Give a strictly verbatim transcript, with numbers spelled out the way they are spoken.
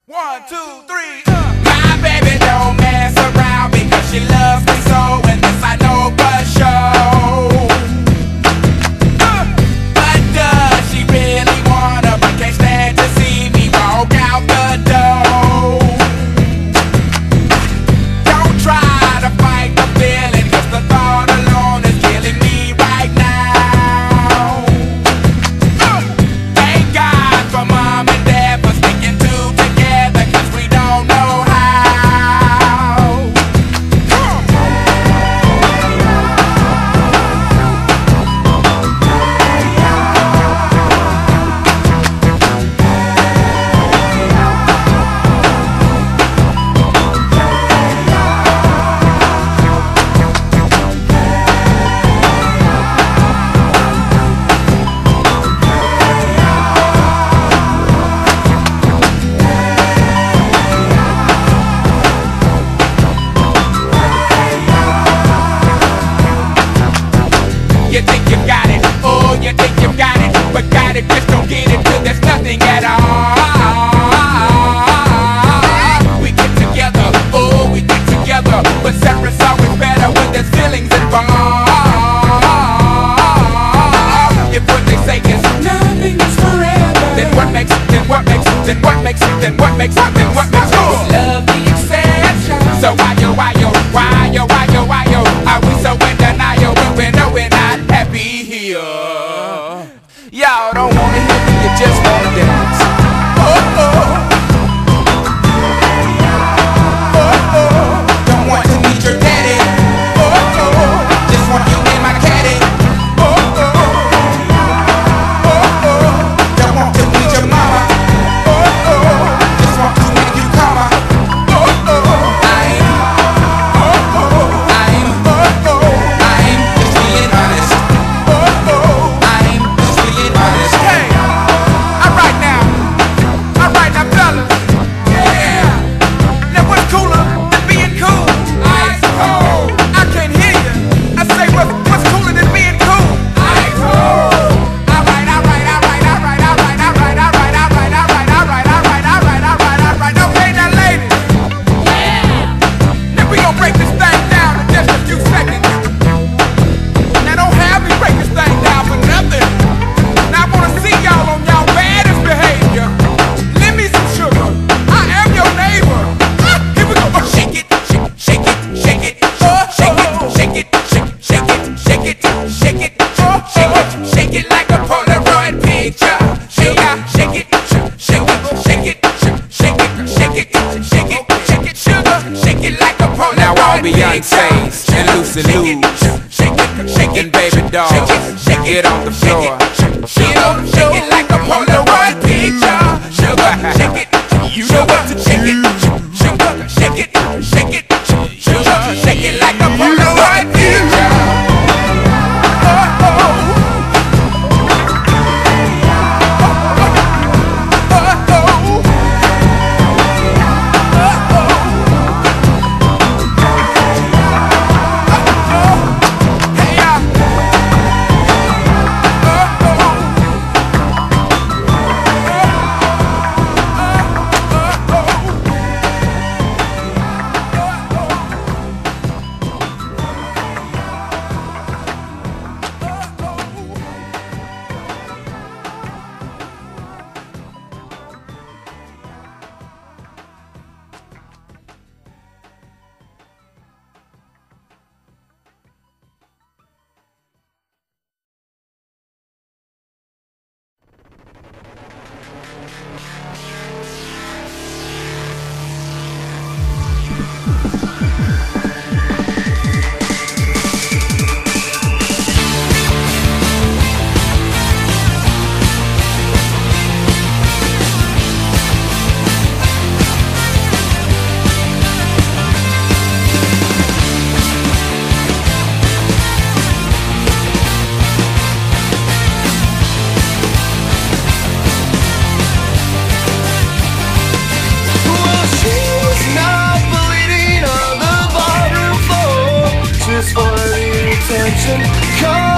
One, two, three, uh. My baby don't mess around because she loves me so, and this I know for sure. uh. But does she really wanna, but can't stand to see me walk out the door? Don't try to fight the feeling, cause the thought alone is killing me right now. uh. Thank God for mom and dad for sticking two together, cause we don't know how. You think you got it, oh, you think you got it, but got it, just don't get it till there's nothing at all. We get together, oh, we get together, but separate's always better when there's feelings involved. If what they say is nothing is forever, then what makes, then what makes, then what makes, then what makes, then what makes love the exception? So why yo, why yo, why yo, why yo, why yo, are we so in denial when we know we're not happy here? Y'all don't wanna hear me, you just wanna dance. Oh oh, oh oh, don't want to meet your daddy. Oh oh, just want you in my caddy. Oh oh, oh oh, don't want to meet your mama. Oh oh, just want to make you come. Oh oh, I ain't. Oh oh, I ain't. Oh oh, I ain't just being honest. Oh oh, I ain't just being honest. Hey, alright now, alright now, fellas. Yeah. Now what's cooler than being cool? Ice cold. I can't hear you. I say what's what's cooler than being cool? Ice cold. Alright, alright, alright, alright, alright, alright, alright, alright, alright, alright, alright, alright, alright, alright. Okay, now ladies. Now we gon' break this thing down in just a few seconds. Now don't have me break this thing down for nothing. Now I wanna see y'all on y'all baddest behavior. Lend me some sugar. I am your neighbor. Ah, here we go. Oh, shake it, shake, shake it, shake it, oh, shake it, shake it, shake, shake it, shake it, shake it, oh, shake it, shake it like a Polaroid picture. Shake it, shake it, shake it, shake it, shake it, shake it, shake it, shake it, sugar, shake it like a Polaroid picture. Now all Beyonce's and Lucy Lou's and Baby Doll, get on the floor. Shake it like a Polaroid picture. Sugar, shake it, you know what to shake it. Sugar, shake it, shake it, sugar, shake it like a Polaroid picture. Oh oh, oh oh, oh oh. For the attention, come